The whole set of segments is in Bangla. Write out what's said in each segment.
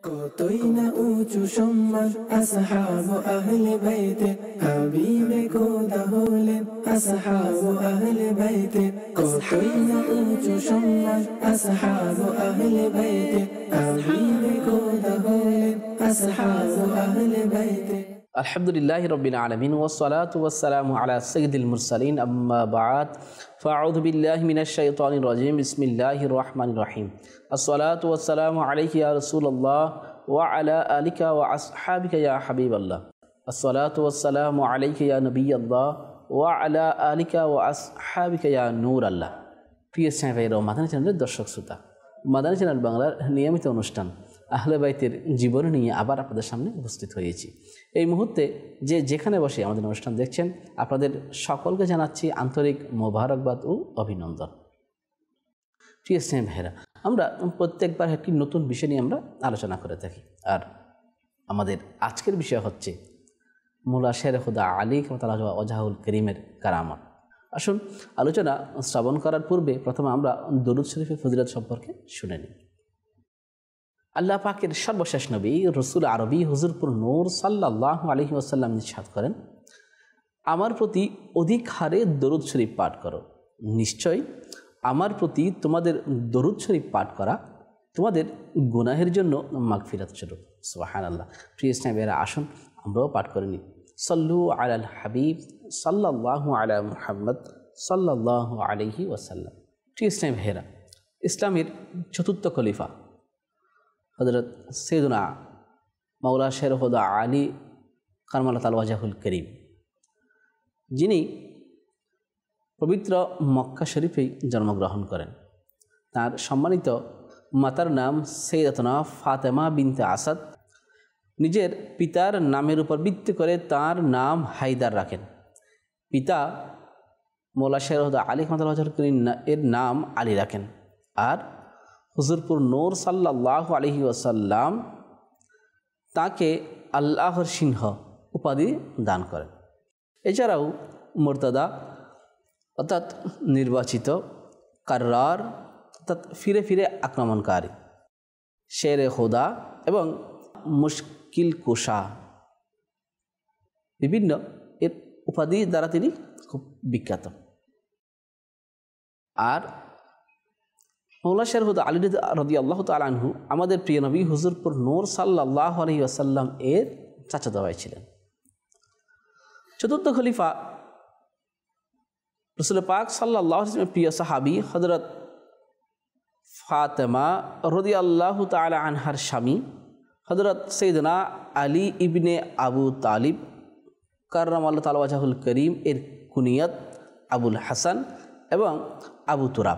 কতই না উঁচু সম্মান আসহাবু আহলে বাইতে, হাবিবে খোদা হলেন আসহাবু আহলে বাইতে। কতই না উঁচু সম্মান আসহাবু আহলে বাইতে, হাবিবে খোদা হলেন আসহাবু আহলে বাইতে। আলহামদুলিল্লাহি রাব্বিল আলামিন ওয়াসসালাতু ওয়াসসালামু আলা সাইয়্যিদিল মুরসালিন আম্মা বা'দ ফাআউযু বিল্লাহি মিনাশ শাইতানির রাজীম বিসমিল্লাহির রহমানির রহিম আসসালাতু ওয়াসসালামু আলাইকা ইয়া রাসূলুল্লাহ ওয়া আলা আলিকা ওয়া আসহাবিকা ইয়া হাবিবাল্লাহ আসসালাতু ওয়াসসালামু আলাইকা ইয়া নবিয়াল্লাহ ওয়া আলা আলিকা ওয়া আসহাবিকা ইয়া নূরাল্লাহ। প্রিয় ভাইরা, মাদানী চ্যানেলের দর্শক শ্রোতা, মাদানী চ্যানেল বাংলার নিয়মিত অনুষ্ঠান আহলে বাইতের জীবন নিয়ে আবার আপনাদের সামনে উপস্থিত হয়েছি। এই মুহূর্তে যেখানে বসে আমাদের অনুষ্ঠান দেখছেন, আপনাদের সকলকে জানাচ্ছি আন্তরিক মোবারকবাদ ও অভিনন্দন। প্রিয় ভাইরা, আমরা প্রত্যেকবার একটি নতুন বিষয় নিয়ে আমরা আলোচনা করে থাকি, আর আমাদের আজকের বিষয় হচ্ছে মুলা শের খুদা আলী ওয়াজহুল করিমের কারামত। আসুন আলোচনা শ্রবণ করার পূর্বে প্রথমে আমরা দরুদ শরীফের ফজিলত সম্পর্কে শুনে নিই। আল্লাহ পাকের সর্বশেষ নবী রসুল আরবি হুজুরপুর নূর সাল্লাল্লাহু আলাইহি ওয়াসাল্লাম ইরশাদ করেন, আমার প্রতি অধিক হারে দরুদ শরীফ পাঠ করো, নিশ্চয় আমার প্রতি তোমাদের দরুদ শরীফ পাঠ করা তোমাদের গুনাহের জন্য মাগফিরাত স্বরূপ। সুবহানাল্লাহ। প্রিয় ইসলামেরা, আসুন আমরাও পাঠ করে নিই। সল্লু আলাল হাবিব সাল্লাল্লাহু আলা মুহাম্মদ সাল্লাল্লাহু আলাইহি ওয়াসাল্লাম। প্রিয় ইসলাম ভাইয়েরা, ইসলামের চতুর্থ খলিফা হযরত সৈয়দনা মাওলা শের খুদা আলী কারমাল্লাহু ওয়াজহুল করিম, যিনি পবিত্র মক্কা শরীফেই জন্মগ্রহণ করেন। তার সম্মানিত মাতার নাম সৈয়দাতুনা ফাতেমা বিনতে আসাদ। নিজের পিতার নামের উপর ভিত্তি করে তার নাম হায়দার রাখেন। পিতা মাওলা শের খুদা আলী কারমাল্লাহু ওয়াজহুল করিম এর নাম আলী রাখেন, আর হুজুরপুর নূর সাল্লাল্লাহু আলাইহি ওয়াসাল্লাম তাকে আল্লাহর সিংহ উপাধি দান করেন। এছাড়াও মুরতাদা অর্থাৎ নির্বাচিত, কার্রার অর্থাৎ ফিরে ফিরে আক্রমণকারী, শেরে খোদা এবং মুশকিল কুশা, বিভিন্ন এর উপাধি দ্বারা তিনি খুব বিখ্যাত। আর মাওলা শের খুদা আলী রাদিয়াল্লাহু তাআলা আনহু আমাদের প্রিয় নবী হুজুরপুর নূর সাল্লাল্লাহু আলাইহি ওয়াসাল্লাম এর চাচাতো ভাই ছিলেন। চতুর্থ খলিফা রাসূল পাক সাল্লাল্লাহু আলাইহি ওয়াসাল্লামের প্রিয় সাহাবী হযরত ফাতেমা রাদিয়াল্লাহু তাআলা আনহার স্বামী হযরত সৈয়দনা আলী ইবনে আবু তালিব কাররামাল্লাহু তাআলা ওয়াজহুল করিম এর কুনিয়ত আবুল হাসান এবং আবু তুরাব।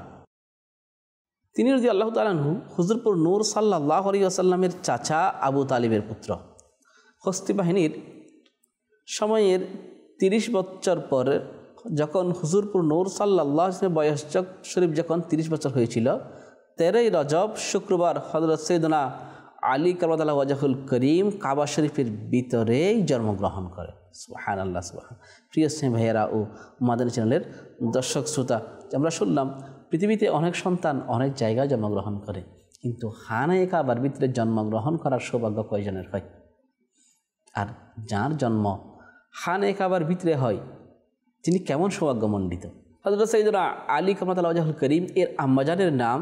তিনি রাদিয়াল্লাহু তাআলা আনহু হুজুরপুর নূর সাল্লাল্লাহু আলাইহি ওয়াসাল্লামের চাচা আবু তালিবের পুত্র। হস্তি বাহিনীর সময়ের 30 বছর পর যখন হুজুরপুর নূর সাল্লাল্লাহু আলাইহি ওয়াসাল্লামের বয়স শরীফ যখন 30 বছর হয়েছিল, 13ই রজব শুক্রবার হযরত সৈয়দনা আলী কাররামাল্লাহু ওয়াজহুল করিম কাবা শরীফের ভিতরেই জন্মগ্রহণ করে। সুবহানাল্লাহ, সুবহান। প্রিয় ভাইয়েরা ও মাদানী চ্যানেলের দর্শক শ্রোতা, আমরা শুনলাম পৃথিবীতে অনেক সন্তান অনেক জায়গায় জন্মগ্রহণ করে, কিন্তু খানায়ে কাবার ভিতরে জন্মগ্রহণ করার সৌভাগ্য কয়জনের হয়? আর যার জন্ম খানায়ে কাবার ভিতরে হয়, তিনি কেমন সৌভাগ্যমণ্ডিত। হযরত সৈয়দনা আলী কাররামাল্লাহু ওয়াজহুল করিম এর আম্মাজানের নাম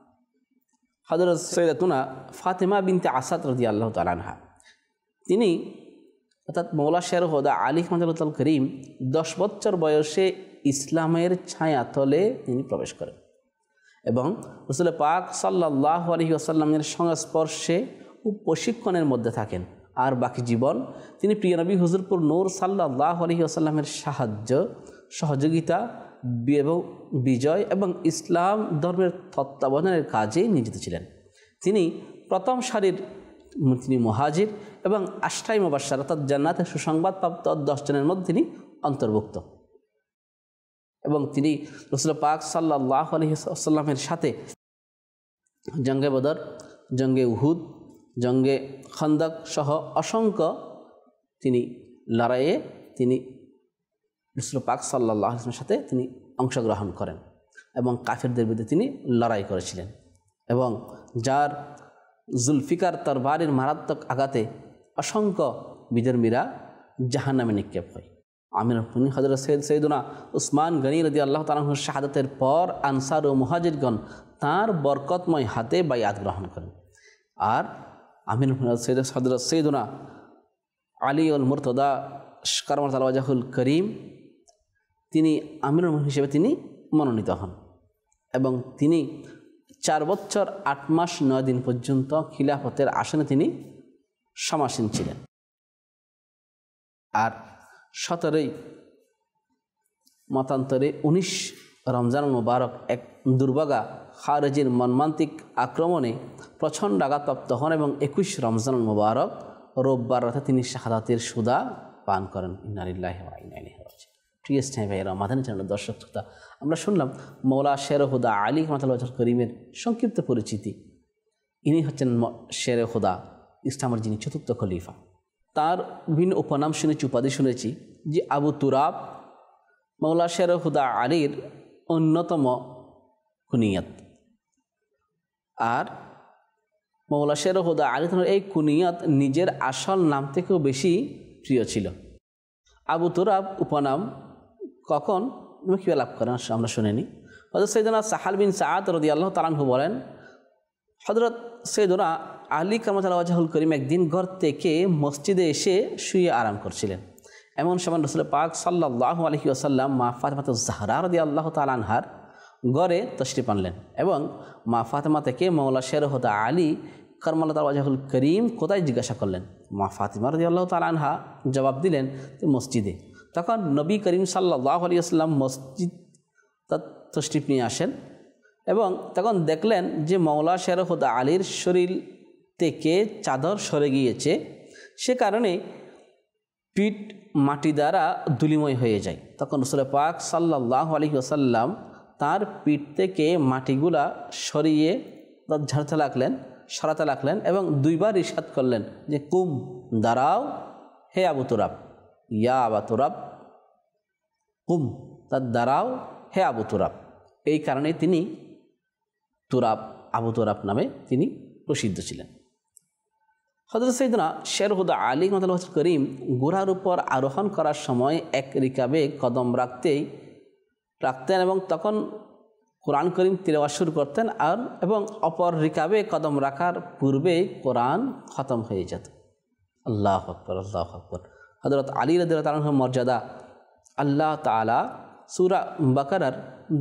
হযরত সৈয়দাতুনা ফাতেমা বিনতে আসাদ রাদিয়াল্লাহু তাআলা আনহা। তিনি অর্থাৎ মাওলা শের খুদা আলী কাররামাল্লাহু ওয়াজহুল করিম 10 বছর বয়সে ইসলামের ছায়াতলে তিনি প্রবেশ করেন এবং রাসূল পাক সাল্লাল্লাহু আলাইহি ওয়াসাল্লামের সংস্পর্শে ও প্রশিক্ষণের মধ্যে থাকেন। আর বাকি জীবন তিনি প্রিয় নবী হুজুরপুর নূর সাল্লাল্লাহু আলাইহি ওয়াসাল্লামের সাহায্য, সহযোগিতা এবং বিজয় এবং ইসলাম ধর্মের তত্ত্বাবধানের কাজে নিয়োজিত ছিলেন। তিনি প্রথম সারির তিনি মুহাজির এবং আশরায়ে মুবাশশার অর্থাৎ জান্নাতের সুসংবাদপ্রাপ্ত 10 জনের মধ্যে তিনি অন্তর্ভুক্ত এবং তিনি রাসূল পাক সাল্লাল্লাহু আলাইহি ওয়াসাল্লামের সাথে জঙ্গে বদর, জঙ্গে উহুদ, জঙ্গে খন্দক সহ অসংখ্য তিনি লড়াইয়ে তিনি রাসূল পাক সাল্লাল্লাহু আলাইহি ওয়াসাল্লামের সাথে তিনি অংশগ্রহণ করেন এবং কাফেরদের বিরুদ্ধে তিনি লড়াই করেছিলেন এবং যার জুলফিকার তরবারির মারাত্মক আঘাতে অসংখ্য বিধর্মীরা জাহান্নামে নিক্ষেপ হয়। আমির হযরত সৈয়দনা উসমান গনি রাদিয়াল্লাহু তাআলা আনহুর শাহাদাতের পর আনসার ও মুহাজিরগণ তাঁর বরকতময় হাতে বাইআত গ্রহণ করেন। আর আমির হযরত সৈয়দনা আলী উল মুরতদা কারামাল্লাহু ওয়াজহুল করিম তিনি আমিরুল মুমিনিন হিসেবে তিনি মনোনীত হন এবং তিনি 4 বছর 8 মাস 9 দিন পর্যন্ত খিলাফতের আসনে তিনি সমাসীন ছিলেন। আর 17 মতান্তরে 19 রমজান মুবারক এক দুর্ভাগা খারেজির মর্মান্তিক আক্রমণে প্রচণ্ড আঘাতপ্রাপ্ত হন এবং 21 রমজান মুবারক রোববার রাতে তিনি শাহাদাতের সুদা পান করেন। ইন্না লিল্লাহি ওয়া ইন্না ইলাইহি রাজিউন। প্রিয় স্নেহ ভাইয়েরা, মাদানী চ্যানেলের দর্শক শ্রোতা, আমরা শুনলাম মৌলা শের খুদা আলী কামাতুল্লাহ করিমের সংক্ষিপ্ত পরিচিতি। ইনি হচ্ছেন শের খুদা, ইসলামের যিনি চতুর্থ খলিফা। তার বিভিন্ন উপনাম শুনেছি, উপাধি শুনেছি যে আবু তুরাব মৌলা শের খুদা আলীর অন্যতম কুনিয়ত। আর মৌলা শের খুদা আলী এই কুনিয়ত নিজের আসল নাম থেকেও বেশি প্রিয় ছিল। আবু তুরাব উপনাম কখন কীভাবে লাভ করেন আমরা শুনিনি। হযরত সৈয়দনা সাহাল বিন সাআদ রাদিয়াল্লাহু তাআলা আনহু বলেন, হযরত সৈয়দনা আলী কারামাতুল্লাহু ওয়াজহুল করিম একদিন ঘর থেকে মসজিদে এসে শুয়ে আরাম করছিলেন। এমন সময় রাসূল পাক সাল্লাল্লাহু আলাইহি ওয়াসাল্লাম মা ফাতিমাতুজ জাহরা রাদিয়াল্লাহু তাআলা আনহার ঘরে তশরিফ আনলেন এবং মা ফাতিমা থেকে মৌলা শের খুদা আলী কারামাতুল্লাহু ওয়াজহুল করিম কোথায় জিজ্ঞাসা করলেন। মা ফাতিমা রাদিয়াল্লাহু তাআলা আনহা জবাব দিলেন মসজিদে। তখন নবী করিম সাল্লাল্লাহু আলাইহি ওয়াসাল্লাম মসজিদ তশরিফ নিয়ে আসেন এবং তখন দেখলেন যে মৌলা শের খুদা আলীর শরীর থেকে চাদর সরে গিয়েছে, সে কারণে পিঠ মাটি দ্বারা ধুলিময় হয়ে যায়। তখন রাসূল পাক সাল্লাল্লাহু আলাইহি ওয়াসাল্লাম তার পিঠ থেকে মাটিগুলা সরিয়ে সরাতে লাগলেন এবং 2 বার ইরশাদ করলেন যে কুম, দাঁড়াও হে আবু তুরাব, ইয়া আবু তুরাব কুম, তার দাঁড়াও হে আবু তুরাব। এই কারণে তিনি আবু তুরাব নামে তিনি প্রসিদ্ধ ছিলেন। হযরত সাইয়েদনা শের খুদা আলী কারামাতুল্লাহু ওয়াজহুল করিম ঘোড়ার উপর আরোহণ করার সময় এক রিকাবে কদম রাখতেন এবং তখন কোরআন করিম তিলাওয়াত শুরু করতেন এবং অপর রিকাবে কদম রাখার পূর্বে কোরআন খতম হয়ে যেত। আল্লাহু আকবার, আল্লাহু আকবার। হযরত আলী রাদিয়াল্লাহু তাআলা আনহুর মর্যাদা আল্লাহ তাআলা সূরা বাকারার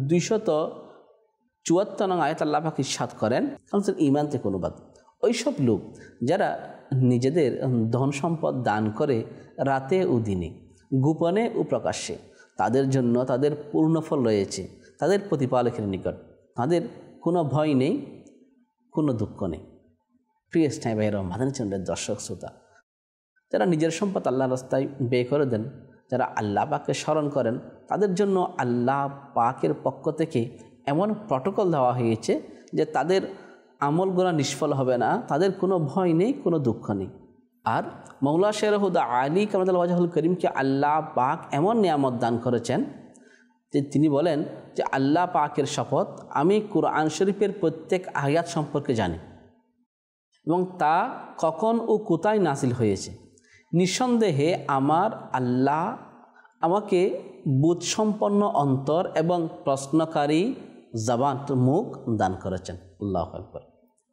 274 নং আয়াত আল্লাহ পাক ইরশাদ করেন, ঈমান থেকে অনুবাদ, ওইসব লোক যারা নিজেদের ধন সম্পদ দান করে রাতে ও দিনে, গোপনে ও প্রকাশ্যে, তাদের জন্য তাদের পূর্ণ ফল রয়েছে তাদের প্রতিপালকের নিকট। তাদের কোনো ভয় নেই, কোনো দুঃখ নেই। প্রিয় স্নেহ ভাইয়েরা, মাদানী চ্যানেলের দর্শক শ্রোতা, যারা নিজের সম্পদ আল্লাহর রাস্তায় ব্যয় করে দেন, যারা আল্লাহ পাককে স্মরণ করেন, তাদের জন্য আল্লাহ পাকের পক্ষ থেকে এমন প্রটোকল দেওয়া হয়েছে যে তাদের আমলগুলো নিষ্ফল হবে না, তাদের কোনো ভয় নেই, কোনো দুঃখ নেই। আর মৌলা শের খুদা আলী কারামাতুল্লাহু ওয়াজহুল করিমকে আল্লাহ পাক এমন নিয়ামত দান করেছেন যে তিনি বলেন যে আল্লাহ পাকের শপথ, আমি কুরআন শরীফের প্রত্যেক আয়াত সম্পর্কে জানি এবং তা কখন ও কোথায় নাজিল হয়েছে। নিঃসন্দেহে আমার আল্লাহ আমাকে বোধসম্পন্ন অন্তর এবং প্রশ্নকারী জবান মুখ দান করেছেন। আল্লাহু আকবার।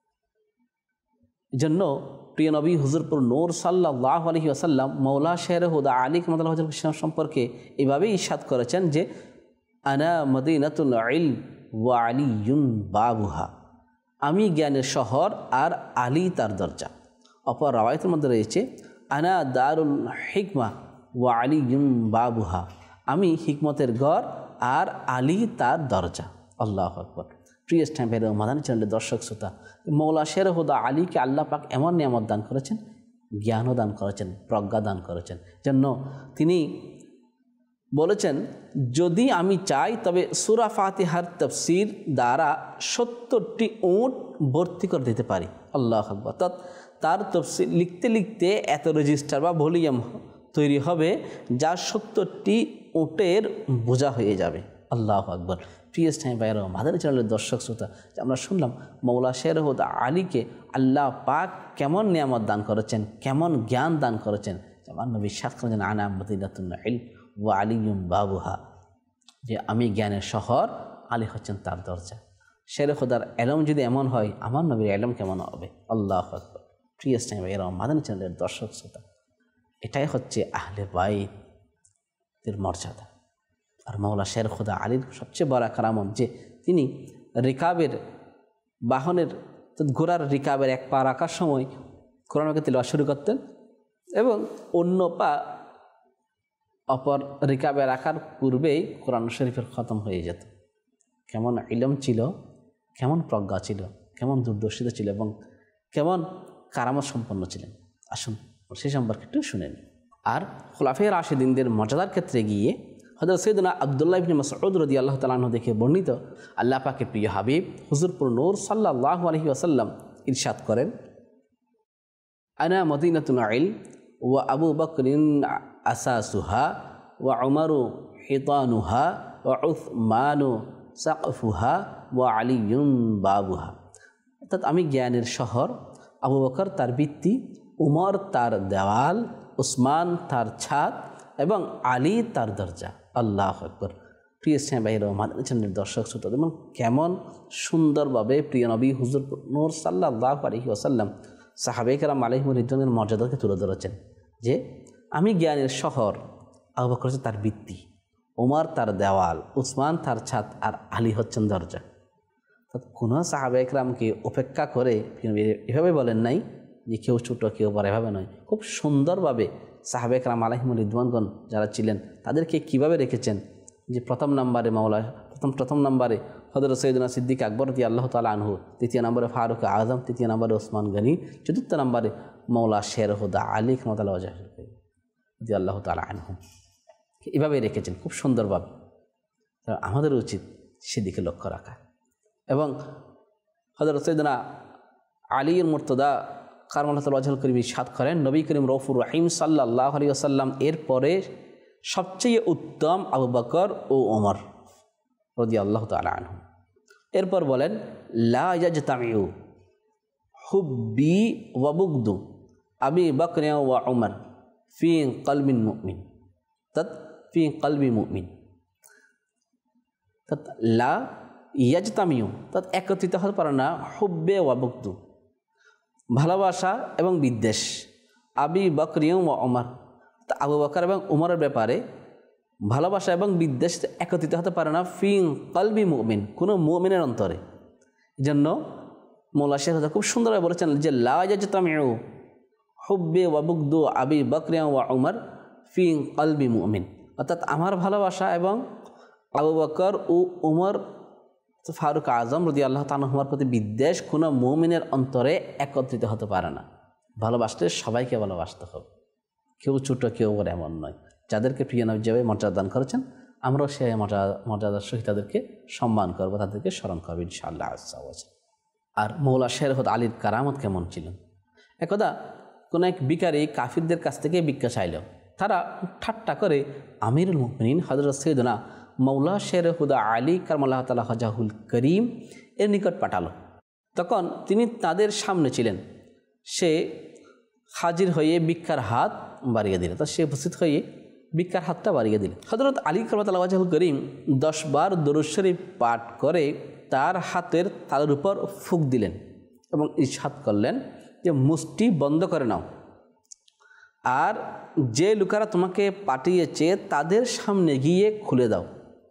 জন্য প্রিয় নবী হুজুরপুর নূর সাল্লাল্লাহু আলাইহি ওয়াসাল্লাম মৌলা শের খুদা আলী কারামাতুল্লাহু ওয়াজহুল করিম সম্পর্কে এভাবেই ইরশাদ করেছেন যে আনা মদিনাতুল ইলম ওয়া আলিয়ুন বাবুহা, আমি জ্ঞানের শহর আর আলী তার দরজা। অপর রাওয়ায়াতের মধ্যে রয়েছে আনা দারুল হিকমা ওয়া আলিয়ুন বাবুহা, আমি হিকমতের ঘর আর আলী তার দরজা। আল্লাহু আকবার। প্রিয় স্নেহ ভাইয়েরা, মাদানী চ্যানেলের দর্শক শ্রোতা, মৌলা শের খুদা আলীকে আল্লাহ পাক এমন নিয়ামত দান করেছেন, জ্ঞানও দান করেছেন, প্রজ্ঞা দান করেছেন। জন্য তিনি বলেছেন, যদি আমি চাই তবে সূরা ফাতিহার তাফসীর দ্বারা 70টি উট ভর্তি করে দিতে পারি। আল্লাহু আকবার। তার তাফসীর লিখতে লিখতে এত রেজিস্টার বা ভলিউম তৈরি হবে যা 70টি উটের বোঝা হয়ে যাবে। আল্লাহু আকবার। প্রিয় স্নেহ ভাইয়েরা, মাদানী চ্যানেলের দর্শক শ্রোতা, আমরা শুনলাম মৌলা শের হুদা আলীকে আল্লাহ পাক কেমন নিয়ামত দান করেছেন, কেমন জ্ঞান দান করেছেন। আমার নবী সাত করেছেন আনা মদিনাতুন ইলম ওয়া আলিয়ুম বাবুহা, যে আমি জ্ঞানের শহর, আলী হচ্ছেন তার দরজা। শের খুদার এলম যদি এমন হয়, আমার নবীর এলম কেমন হবে। আল্লাহু আকবার। প্রিয় স্নেহ ভাইয়েরা, মাদানী চ্যানেলের দর্শক শ্রোতা, এটাই হচ্ছে আহলে বাইতের মর্যাদা। আর মৌলা শের খুদা আলীর সবচেয়ে বড় কারামত যে তিনি রিকাবের বাহনের ঘোড়ার রিকাবের এক পা রাখার সময় কোরআনকে তিলাওয়াত শুরু করতেন এবং অন্য পা অপর রিকাবে রাখার পূর্বেই কোরআন শরীফের খতম হয়ে যেত। কেমন ইলম ছিল, কেমন প্রজ্ঞা ছিল, কেমন দূরদর্শিতা ছিল এবং কেমন কারামত সম্পন্ন ছিলেন। আসুন সেই সম্পর্কে একটু শুনেন। আর খুলাফায়ে রাশিদিনদের মর্যাদার ক্ষেত্রে গিয়ে হযরত সাইয়েদনা আব্দুল্লাহ ইবনে মাসউদ রাদিয়াল্লাহু তাআলা আনহু থেকে বর্ণিত, আল্লাহ পাকের প্রিয় হাবিব হুজুরপুর নূর সাল্লাল্লাহু আলাইহি ওয়াসাল্লাম ইরশাদ করেন, আনা মদিনাতুল ইলম ওয়া আবু বকরিন আসাসুহা ওয়া উমারু হিতানুহা ওয়া উসমানু সাকফুহা ওয়া আলিয়ুন বাবুহা। অর্থাৎ আমি জ্ঞানের শহর, আবু বকর তার ভিত্তি, উমর তার দেওয়াল, উসমান তার ছাদ এবং আলী তার দরজা। আল্লাহু আকবার। প্রিয় স্নেহ ভাইয়েরা, মাদানী চ্যানেলের দর্শক শ্রোতা, এবং কেমন সুন্দরভাবে প্রিয় নবী হুজুর নূর সাল্লাল্লাহু আলাইহি ওয়াসাল্লাম সাহাবায়ে কেরাম আলাইহিম রিদওয়ানের মর্যাদাকে তুলে ধরেছেন যে আমি জ্ঞানের শহর, আবু বকর হচ্ছে তার ভিত্তি, উমর তার দেওয়াল, উসমান তার ছাদ আর আলী হচ্ছেন দরজা। কোনো সাহাবায়ে কেরামকে উপেক্ষা করে এভাবে বলেন নাই যে কেউ ছোট কেউ বড়, এভাবে নয়। খুব সুন্দরভাবে সাহাবায়ে কেরাম আলাইহিম রিদওয়ানগণ যারা ছিলেন তাদেরকে কিভাবে রেখেছেন, যে প্রথম নম্বরে মাওলা প্রথম নম্বরে হযরত সৈয়দনা সিদ্দিক আকবর রাদিয়াল্লাহু তাআলা আনহু, দ্বিতীয় নম্বরে ফারুক আযম, তৃতীয় নম্বরে ওসমান গনি, চতুর্থ নম্বরে মাওলা শের হুদা আলী রাদিয়াল্লাহু তাআলা আনহু। এভাবে রেখেছেন খুব সুন্দরভাবে। আমাদের উচিত সেদিকে লক্ষ্য রাখা। এবং হযরত সৈয়দনা আলীর মুর্তদা কারমাতুল্লাহ ওয়াজহুল করিম ইরশাদ করেন, নবী করিম রউফুর রহিম সাল্লাল্লাহু আলাইহি ওয়াসাল্লাম এরপরে সবচেয়ে উত্তম আবু বকর ও ওমর রাদিয়াল্লাহু তাআলা আনহু। এরপর বলেন, লা ইয়াজতামিউ হুব্বি ওয়া বুগদু আবি বকর ওয়া উমর ফি কলবিন মুমিন, ফি কলবি মুমিন। লা ইয়াজতামিউ একত্রিত হতে পারে না, হুব্বে ওয়া বুগদু ভালোবাসা এবং বিদ্বেষ, আবি বকর ওয়া উমর আবু বকর এবং উমরের ব্যাপারে ভালোবাসা এবং বিদ্বেষ একত্রিত হতে পারে না, ফি কলবি মুমিন কোনো মুমিনের অন্তরে। এই জন্য মৌলা শের খুব সুন্দরভাবে বলেছেন যে লা ইয়াজতামিউ হুব্বে ওয়া বুগদু আবি বকর ওয়া উমর ফি কলবি মুমিন। অর্থাৎ আমার ভালোবাসা এবং আবু বকর ও উমর ফারুক আজম রাদিয়াল্লাহু তাআলা আনহুর প্রতি বিদ্বেষ কোনো মুমিনের অন্তরে একত্রিত হতে পারে না। ভালোবাসতে সবাইকে ভালোবাসতে হবে, কেউ ছোট কেউ বড় এমন নয়। যাদেরকে প্রিয় নবী যেভাবে মর্যাদা দান করেছেন, আমরাও সেই মর্যাদার সহিত তাদেরকে সম্মান করবো, তাদেরকে স্মরণ করবো ইনশাআল্লাহ আজ্জা ওয়া জাল। আর মৌলা শের হুদা আলীর কারামত কেমন ছিলেন। একদা কোনো এক ভিখারি কাফিরদের কাছ থেকে ভিক্ষা চাইল। তারা ঠাট্টা করে আমিরুল মুমিনিন হযরত সৈয়দনা মৌলা শের হুদা আলী কারমাল্লাহু তাআলা ওয়াজহুল করিম এর নিকট পাঠালো। তখন তিনি তাদের সামনে ছিলেন। সে হাজির হয়ে ভিক্ষার হাত বাড়িয়ে দিল। সে উপস্থিত হয়ে ভিক্ষার হাতটা বাড়িয়ে দিল। হযরত আলী কারমাল্লাহু ওয়াজহুল করিম 10 বার দরুদ শরীফ পাঠ করে তার হাতের তালুর উপর ফুঁক দিলেন এবং ইরশাদ করলেন যে মুষ্টি বন্ধ করে নাও, আর যে লোকেরা তোমাকে পাঠিয়েছে তাদের সামনে গিয়ে খুলে দাও।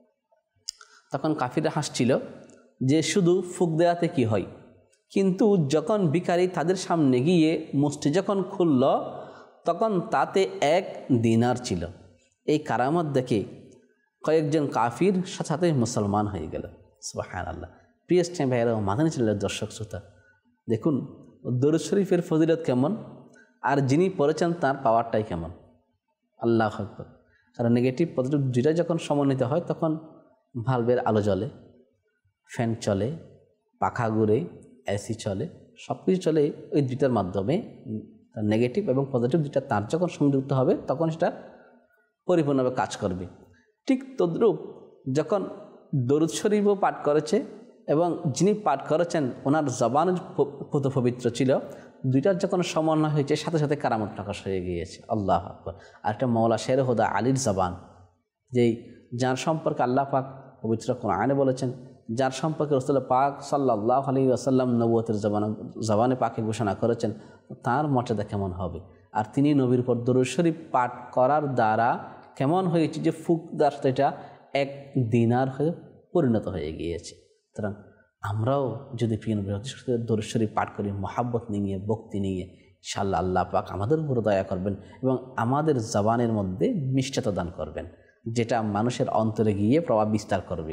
তখন কাফিররা হাসছিল যে শুধু ফুঁক দেওয়াতে কি হয়, কিন্তু যখন ভিখারি তাদের সামনে গিয়ে মুষ্টি যখন খুলল তখন তাতে 1 দিনার ছিল। এই কারামত দেখে কয়েকজন কাফির সাথে সাথে মুসলমান হয়ে গেল। সুবহানাল্লাহ। প্রিয় স্নেহ ভাইয়েরা, মাদানী চ্যানেলের দর্শক শ্রোতা, দেখুন দরুদ শরীফের ফজিলত কেমন আর যিনি পড়েছেন তার পাওয়ারটাই কেমন। আল্লাহু আকবার। কারণ নেগেটিভ পজিটিভ দুইটা যখন সমন্বিত হয় তখন ভালভের আলো জ্বলে, ফ্যান চলে, পাখা ঘুরে, এসি চলে, সব কিছু চলে ওই দুইটার মাধ্যমে। নেগেটিভ এবং পজিটিভ দুইটা তার যখন সংযুক্ত হবে তখন সেটা পরিপূর্ণভাবে কাজ করবে। ঠিক তদ্রূপ যখন দরুদ শরীফও পাঠ করেছে এবং যিনি পাঠ করেছেন ওনার জবান পবিত্র ছিল। দুইটার যখন সমন্বয় হয়েছে সাথে সাথে কারামত প্রকাশ হয়ে গিয়েছে। আল্লাহু আকবার। আর একটা মওলা শের হুদা আলীর জবান, যেই যার সম্পর্কে আল্লাহ পাক পবিত্র কোরআনে বলেছেন, যার সম্পর্কে রাসূল পাক সাল্লাল্লাহু আলাইহি ওয়াসাল্লাম নবুয়তের জবানে পাকে ঘোষণা করেছেন, তার মর্যাদা কেমন হবে। আর তিনি নবীর উপর দরুদ শরীফ পাঠ করার দ্বারা কেমন হয়েছে যে ফুকদার এটা 1 দিনার হয়ে পরিণত হয়ে গিয়েছে। সুতরাং আমরাও যদি প্রিয় নবীর দরুদ শরীফ পাঠ করি মহাব্বত নিয়ে, ভক্তি নিয়ে, ইনশাআল্লাহ আল্লাহ পাক আমাদের উপর দয়া করবেন এবং আমাদের জবানের মধ্যে মিষ্টতা দান করবেন, যেটা মানুষের অন্তরে গিয়ে প্রভাব বিস্তার করবে,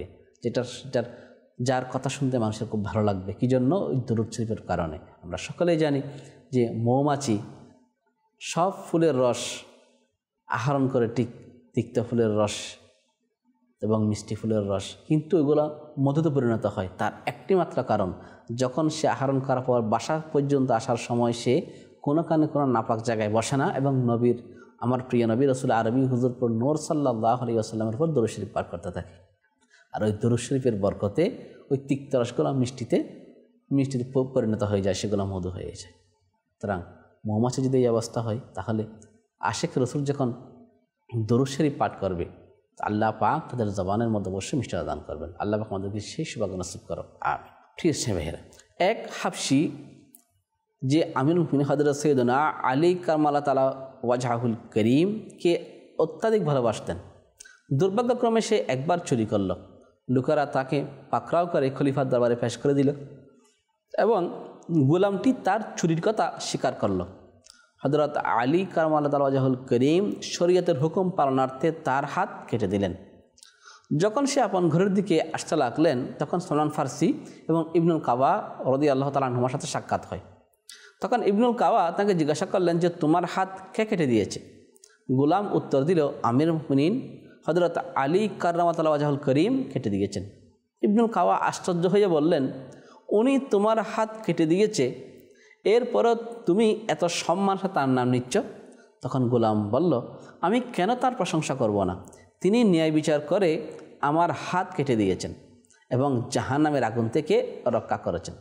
যার কথা শুনতে মানুষের খুব ভালো লাগবে। কি জন্য? ওই দরুদ শরীফের কারণে। আমরা সকলেই জানি যে মৌমাছি সব ফুলের রস আহরণ করে, তিক্ত ফুলের রস এবং মিষ্টি ফুলের রস, কিন্তু এগুলো মধুতে পরিণত হয়। তার একটি মাত্র কারণ, যখন সে আহরণ করার পর বাসা পর্যন্ত আসার সময় সে কোনো নাপাক জায়গায় বসে না এবং আমার প্রিয় নবী রাসূল আরবি হুজুরপুর নূর সাল্লাল্লাহু আলাইহি ওয়াসাল্লামের উপর দরুদ শরীফ পাঠ করতে থাকে। আর ওই দরুদ শরীফের বরকতে ওই তিক্ত রসগুলো মিষ্টিতে পরিণত হয়ে যায়, সেগুলো মধু হয়ে যায়। সুতরাং মৌমাছি যদি এই অবস্থা হয়, তাহলে আশিক রাসূল যখন দরুদ শরীফ পাঠ করবে, আল্লাহ পাক তাদের জবানের মধ্যে অবশ্যই মিষ্টতা দান করবেন। আল্লাহ পাক আমাদেরকে সেই সৌভাগ্য নসিব করো, আমিন। ঠিক আছে ভাইয়েরা, এক হাবশি যে আমিরুল মুমিনিন হযরত সৈয়দনা আলী কাররামাল্লাহু তাআলা ওয়াজহাহুল করিমকে অত্যাধিক ভালোবাসতেন। দুর্ভাগ্যক্রমে সে একবার চুরি করল। লোকেরা তাকে পাকড়াও করে খলিফার দরবারে পেশ করে দিল এবং গোলামটি তার চুরির কথা স্বীকার করল। হযরত আলী কাররামাল্লাহু তাআলা ওয়াজহাহুল করিম শরীয়তের হুকুম পালনার্থে তার হাত কেটে দিলেন। যখন সে আপন ঘরের দিকে আসতে লাগলেন, তখন সালমান ফার্সি এবং ইবনুল কাওয়া রাদিয়াল্লাহু তাআলা আনহুমার সাথে সাক্ষাৎ হয়। তখন ইবনুল কাওয়া তাকে জিজ্ঞাসা করলেন যে, তোমার হাত কে কেটে দিয়েছে? গোলাম উত্তর দিল, আমিরুল মুমিনিন হযরত আলী কাররামাল্লাহু তাআলা ওয়াজহাহুল করিম কেটে দিয়েছেন। ইবনুল কাওয়া আশ্চর্য হয়ে বললেন, উনি তোমার হাত কেটে দিয়েছে, এরপরও তুমি এত সম্মান সাথে তার নাম নিচ্ছ? তখন গোলাম বলল, আমি কেন তার প্রশংসা করব না? তিনি ন্যায় বিচার করে আমার হাত কেটে দিয়েছেন এবং জাহান্নামের আগুন থেকে রক্ষা করেছেন।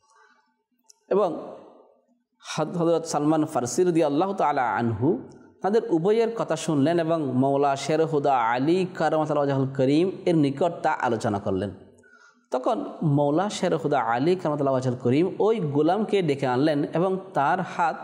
এবং হযরত সালমান ফারসি রাদিয়াল্লাহু তাআলা আনহু তাদের উভয়ের কথা শুনলেন এবং মওলা শের হুদা আলী কাররামাল্লাহু ওয়াজহাহুল করিম এর নিকট তা আলোচনা করলেন। তখন মওলা শের হুদা আলী কাররামাল্লাহু ওয়াজহাহুল করিম ওই গোলামকে ডেকে আনলেন এবং তার হাত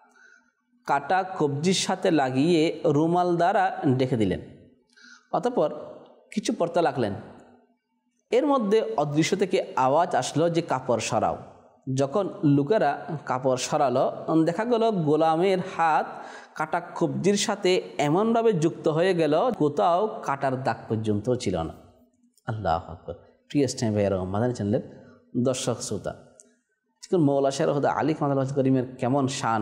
কাটা কবজির সাথে লাগিয়ে রুমাল দ্বারা ডেকে দিলেন। অতঃপর কিছু পড়তে লাগলেন। এর মধ্যে অদৃশ্য থেকে আওয়াজ আসলো যে, কাপড় সরাও। যখন লোকেরা কাপড় সরালো, দেখা গেল গোলামের হাত কাটা কবজির সাথে এমনভাবে যুক্ত হয়ে গেল, কোথাও কাটার দাগ পর্যন্ত ছিল না। আল্লাহু আকবার। প্রিয় ইসলামী ভাইয়েরা, মাদানী চ্যানেলের দর্শক শ্রোতা, মওলা শের হুদা আলী কাররামাল্লাহু করিমের কেমন শান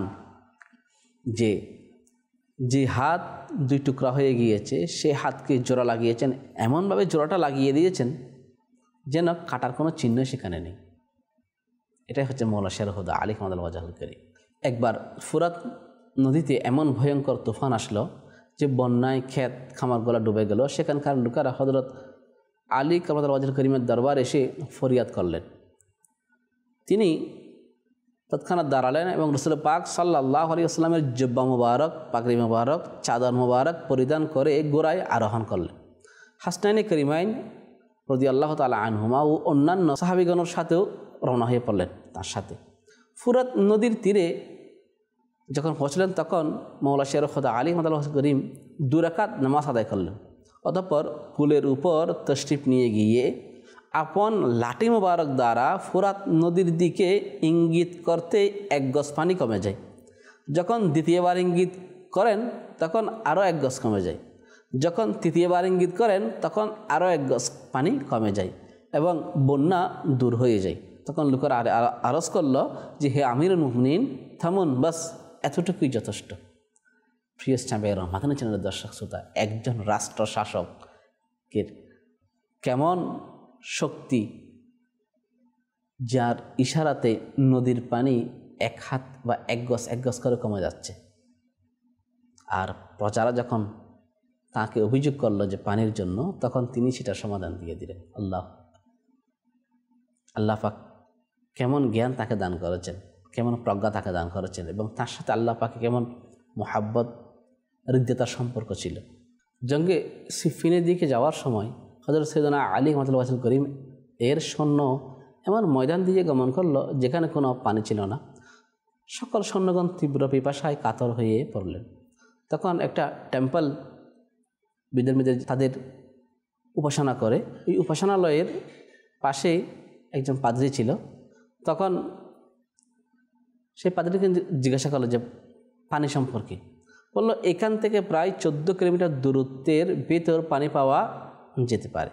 যে হাত 2 টুকরা হয়ে গিয়েছে, সে হাতকে জোড়া লাগিয়েছেন, এমনভাবে জোড়াটা লাগিয়ে দিয়েছেন যেন কাটার কোনো চিহ্ন সেখানে নেই। এটাই হচ্ছে মওলা শের হুদা আলী কাররামাল্লাহু ওয়াজহাহুল করিম। একবার ফুরাত নদীতে এমন ভয়ঙ্কর তুফান আসলো যে বন্যায় ক্ষেত খামারগুলো ডুবে গেল। সেখানকার লোকেরা হযরত আলী কাররামাল্লাহু ওয়াজহাহুল করিমের দরবারে এসে ফরিয়াদ করলেন। তিনি তৎক্ষণাৎ দাঁড়ালেন এবং রাসূল পাক সাল্লাল্লাহু আলাইহি ওয়াসাল্লামের জুব্বা মুবারক, পাগড়ি মুবারক, চাদর মুবারক পরিধান করে ঘোড়ায় আরোহণ করলেন। হাসনাইনে করিমাইন রাদিয়াল্লাহু তাআলা আনহুমা ও অন্যান্য সাহাবীগণের সাথেও রওনা হয়ে পড়লেন তার সাথে। ফুরাত নদীর তীরে যখন পৌঁছলেন, তখন মওলা শের হুদা আলী কাররামাল্লাহু ওয়াজহাহুল করিম 2 রাকাত নামাজ আদায় করলেন। অতঃপর কুলের উপর তশরিফ নিয়ে গিয়ে আপন লাঠি মুবারক দ্বারা ফুরাত নদীর দিকে ইঙ্গিত করতে 1 গজ পানি কমে যায়। যখন দ্বিতীয়বার ইঙ্গিত করেন, তখন আরও 1 গজ কমে যায়। যখন তৃতীয়বার ইঙ্গিত করেন, তখন আরও 1 গজ পানি কমে যায় এবং বন্যা দূর হয়ে যায়। তখন লোকেরা আরজ করল যে, হে আমিরুল মুমিনিন, থামুন, বাস এতটুকুই যথেষ্ট। প্রিয় ইসলামী মাদানী চ্যানেলের দর্শক শ্রোতা, একজন রাষ্ট্র শাসকের কেমন শক্তি, যার ইশারাতে নদীর পানি 1 হাত বা 1 গজ করে কমে যাচ্ছে। আর প্রজারা যখন তাকে অভিযোগ করলো যে পানির জন্য, তখন তিনি সেটা সমাধান দিয়ে দিলেন। আল্লাহ পাক কেমন জ্ঞান তাকে দান করেছেন, কেমন প্রজ্ঞা তাকে দান করেছেন, এবং তার সাথে আল্লাহ পাকে কেমন মোহাব্বত হৃদ্যতার সম্পর্ক ছিল। জঙ্গে সিফিনের দিকে যাওয়ার সময় হযরত সাইয়েদনা আলী রাদিয়াল্লাহু আনহু করিম এর সৈন্য এমন ময়দান দিয়ে গমন করলো যেখানে কোনো পানি ছিল না। সকল সৈন্যগণ তীব্র পিপাসায় কাতর হয়ে পড়লেন। তখন একটা টেম্পল বিধর্মীদের তাদের উপাসনা করে, ওই উপাসনালয়ের পাশে একজন পাদ্রী ছিল। তখন সেই পাদ্রীকে জিজ্ঞাসা করলো যে পানি সম্পর্কে। বলল এখান থেকে প্রায় 14 কিলোমিটার দূরত্বের ভেতর পানি পাওয়া যেতে পারে।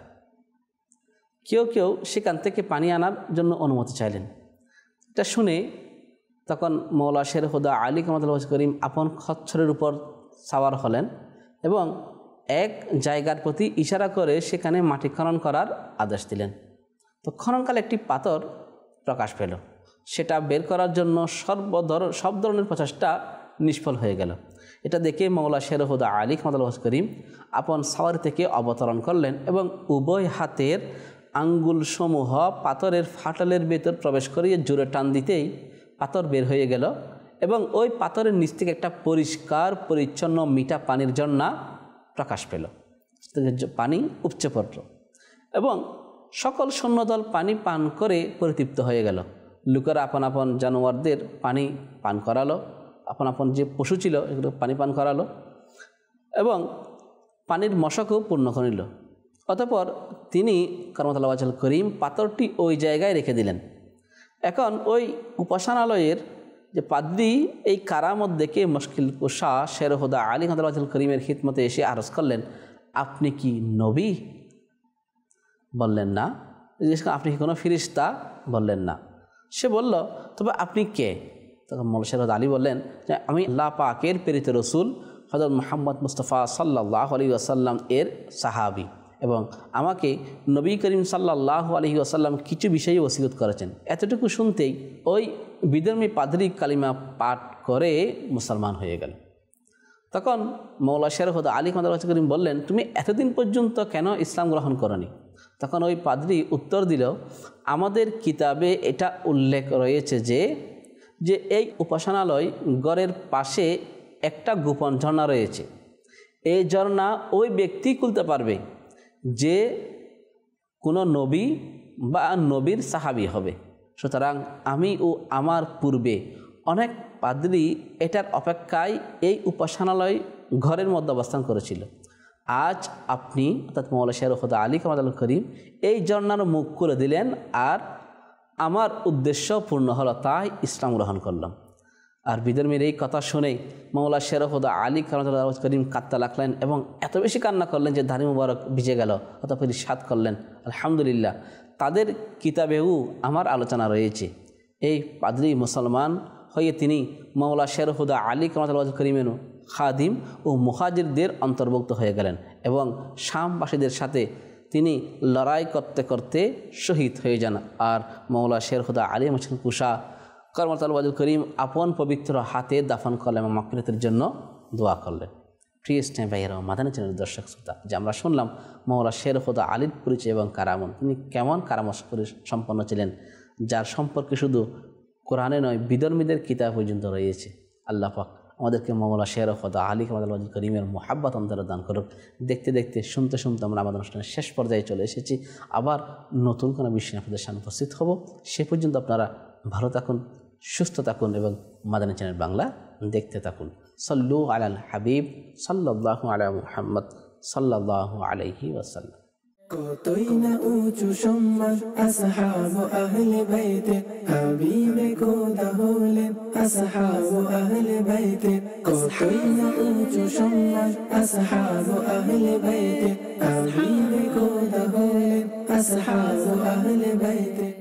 কেউ কেউ সেখান থেকে পানি আনার জন্য অনুমতি চাইলেন। এটা শুনে তখন মৌলা শের হুদা আলী রাদিয়াল্লাহু আনহু করিম আপন খচ্চরের উপর সাওয়ার হলেন এবং এক জায়গার প্রতি ইশারা করে সেখানে মাটি খনন করার আদেশ দিলেন। তো খননকালে একটি পাথর প্রকাশ পেল। সেটা বের করার জন্য সব ধরনের প্রচেষ্টা নিষ্ফল হয়ে গেল। এটা দেখে মৌলা শের হুদা আলী রাদিয়াল্লাহু আনহু করিম আপন সাওয়ার থেকে অবতরণ করলেন এবং উভয় হাতের আঙ্গুলসমূহ পাথরের ফাটলের ভেতর প্রবেশ করিয়ে জোরে টান দিতেই পাথর বের হয়ে গেল এবং ওই পাথরের নিচ থেকে একটা পরিষ্কার পরিচ্ছন্ন মিঠা পানির ঝর্ণা প্রকাশ পেল। পানি উপচে পড়ল এবং সকল সৈন্যদল পানি পান করে পরিতৃপ্ত হয়ে গেল। লোকেরা আপন আপন জানোয়ারদের পানি পান করালো, আপন আপন যে পশু ছিল এগুলো পানি পান করালো এবং পানির মশকও পূর্ণ করিল। অতঃপর তিনি কারামাতুল্লাহ ওয়াজহুল করিম পাথরটি ওই জায়গায় রেখে দিলেন। এখন ওই উপাসনালয়ের যে পাদ্রী এই কারামত দেখে মুশকিল কুশা শের হুদা আলী রাদিয়াল্লাহু আনহু করিমের খিদমতে এসে আরজ করলেন, আপনি কি নবী? বললেন না। আপনি কি কোনো ফিরিস্তা? বললেন না। সে বলল, তবে আপনি কে? তখন মৌলা শের হুদা আলী বললেন যে আমি আল্লাহ পাকের প্রেরিত রসুল হযরত মুহাম্মদ মুস্তাফা সাল্লাল্লাহু আলাইহি ওয়াসাল্লাম এর সাহাবী, এবং আমাকে নবী করিম সাল্লাল্লাহু আলাইহি ওয়াসাল্লাম কিছু বিষয়ে ওসিয়ত করেছেন। এতটুকু শুনতেই ওই বিধর্মী পাদ্রী কালিমা পাঠ করে মুসলমান হয়ে গেল। তখন মৌলা শের হুদা আলী রাদিয়াল্লাহু আনহু করিম বললেন, তুমি এতদিন পর্যন্ত কেন ইসলাম গ্রহণ করনি? তখন ওই পাদ্রী উত্তর দিল, আমাদের কিতাবে এটা উল্লেখ রয়েছে যে এই উপাসনালয় গড়ের পাশে একটা গোপন ঝর্ণা রয়েছে। এই ঝর্ণা ওই ব্যক্তি খুলতে পারবে যে কোনো নবী বা নবীর সাহাবী হবে। সুতরাং আমি ও আমার পূর্বে অনেক পাদ্রী এটার অপেক্ষায় এই উপাসনালয় ঘরের মধ্যে অবস্থান করেছিল। আজ আপনি অর্থাৎ মৌলা শের হুদা আলী রাদিয়াল্লাহু আনহু করিম এই ঝর্ণার মুখ করে দিলেন আর আমার উদ্দেশ্য পূর্ণ হলো, তাই ইসলাম গ্রহণ করলাম। আর বিধর্মীর এই কথা শুনে মৌলা শের হুদা আলী রাদিয়াল্লাহু আনহু করিম কাঁদতে লাগলেন এবং এত বেশি কান্না করলেন যে দাড়ি মুবারক ভিজে গেল। অতঃপর ইরশাদ করলেন, আলহামদুলিল্লাহ, তাদের কিতাবেও আমার আলোচনা রয়েছে। এই পাদ্রী মুসলমান হয়ে তিনি মৌলা শের হুদা আলী রাদিয়াল্লাহু আনহু করিমের খাদিম ও মুহাজিরদের অন্তর্ভুক্ত হয়ে গেলেন এবং শামবাসীদের সাথে তিনি লড়াই করতে করতে শহীদ হয়ে যান। আর মৌলা শের হুদা আলী মুশকিল কুশা কারামাতুল্লাহ ওয়াজহুল করিম আপন পবিত্র হাতে দাফন করলেন এবং মাগফিরাতের জন্য দোয়া করলেন। প্রিয় স্নেহ ভাইয়েরা, মাদানী চ্যানেলের দর্শক শ্রোতা, যে আমরা শুনলাম মৌলা শের হুদা আলীর পরিচয় এবং কারামত, তিনি কেমন কারামত সম্পন্ন ছিলেন, যার সম্পর্কে শুধু কোরআনে নয় বিধর্মীদের কিতাব পর্যন্ত রয়েছে। আল্লাহ পাক আমাদেরকে মৌলা শের হুদা আলী রাদিয়াল্লাহু আনহু করিমের মোহাব্বত অন্তরে দান করুক। দেখতে দেখতে শুনতে শুনতে আমরা আমাদের অনুষ্ঠানের শেষ পর্যায়ে চলে এসেছি। আবার নতুন কোনো বিষয় আপনাদের সামনে উপস্থিত হব। সে পর্যন্ত আপনারা ভালো থাকুন, সুস্থ থাকুন এবং মাদানী চ্যানেল বাংলা দেখতে থাকুন। সাল্লু আলাল হাবিব সাল্লাল্লাহু আলা মুহাম্মদ সাল্লাল্লাহু আলাইহি ওয়াসাল্লাম। কতই না উঁচু সম্মান আসহাব আহলে বাইতে, হাবিবে খোদা হলেন আসহাব আহলে বাইতে। কতই না উঁচু সম্মান আসহাব আহলে বাইতে, হাবিবে খোদা হলেন আসহাব আহলে বাইতে।